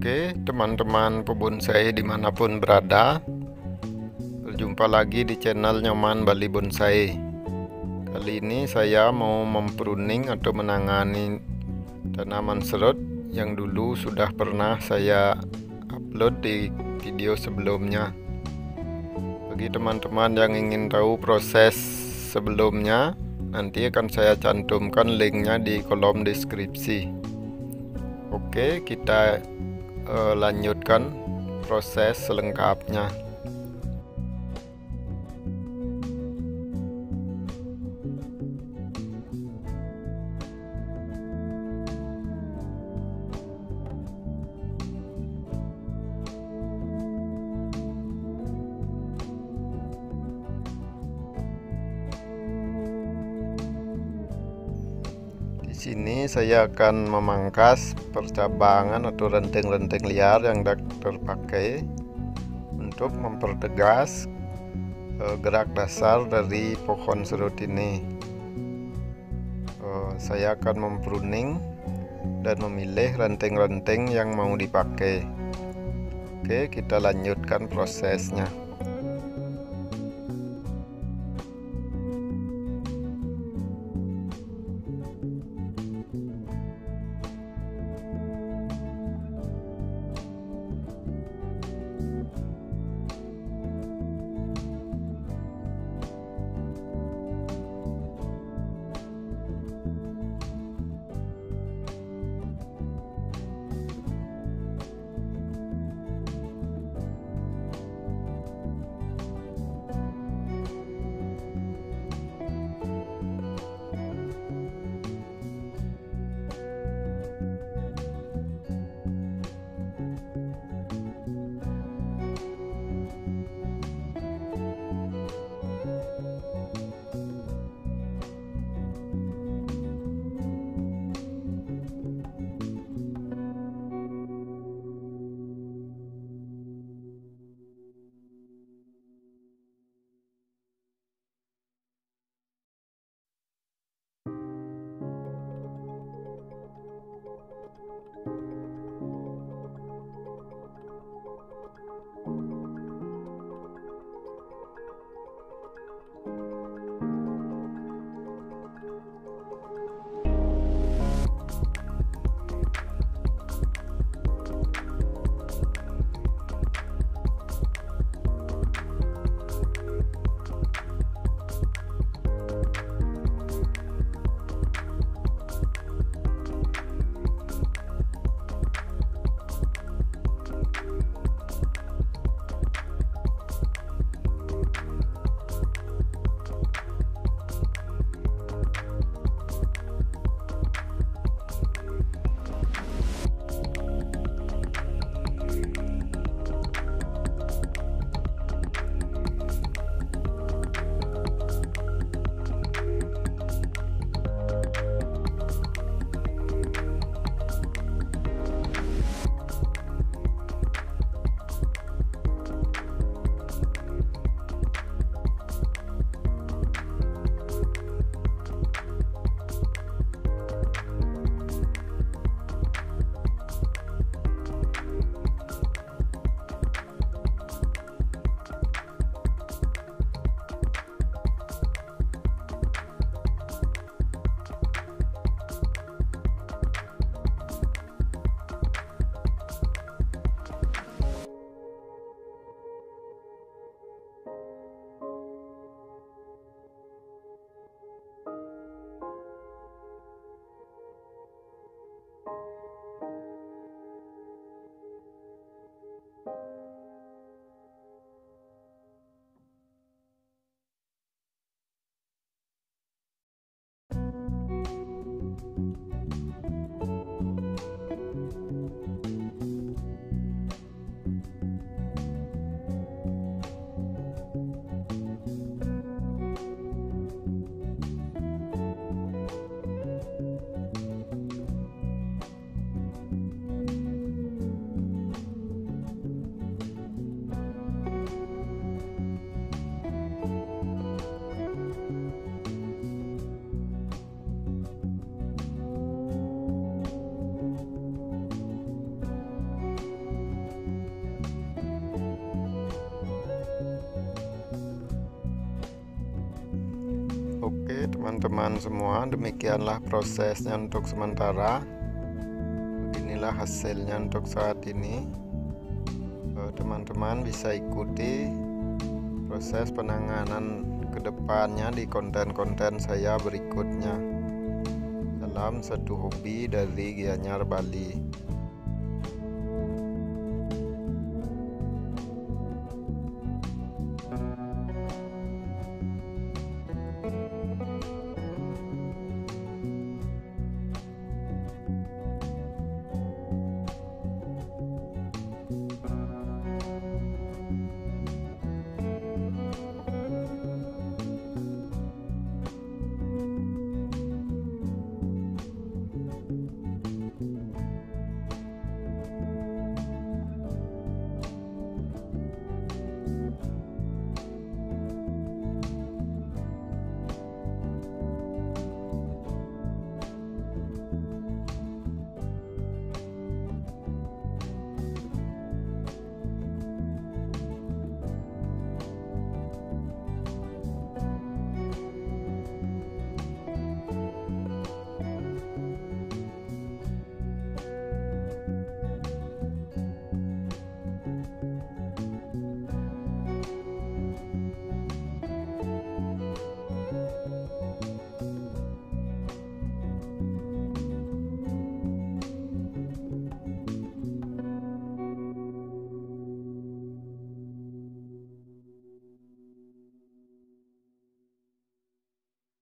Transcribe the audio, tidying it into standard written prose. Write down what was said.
Oke, teman-teman pebonsai dimanapun berada, berjumpa lagi di channel Nyoman Bali Bonsai. Kali ini saya mau mempruning atau menangani tanaman serut yang dulu sudah pernah saya upload di video sebelumnya. Bagi teman-teman yang ingin tahu proses sebelumnya, nanti akan saya cantumkan linknya di kolom deskripsi. Oke, kita lanjutkan proses selengkapnya. Di sini saya akan memangkas percabangan atau ranting-ranting liar yang terpakai untuk mempertegas gerak dasar dari pohon serut ini. Saya akan mempruning dan memilih ranting-ranting yang mau dipakai. Oke, kita lanjutkan prosesnya. Oke teman-teman semua, demikianlah prosesnya untuk sementara. Beginilah hasilnya untuk saat ini. Teman-teman bisa ikuti proses penanganan kedepannya di konten-konten saya berikutnya dalam satu hobi dari Gianyar Bali.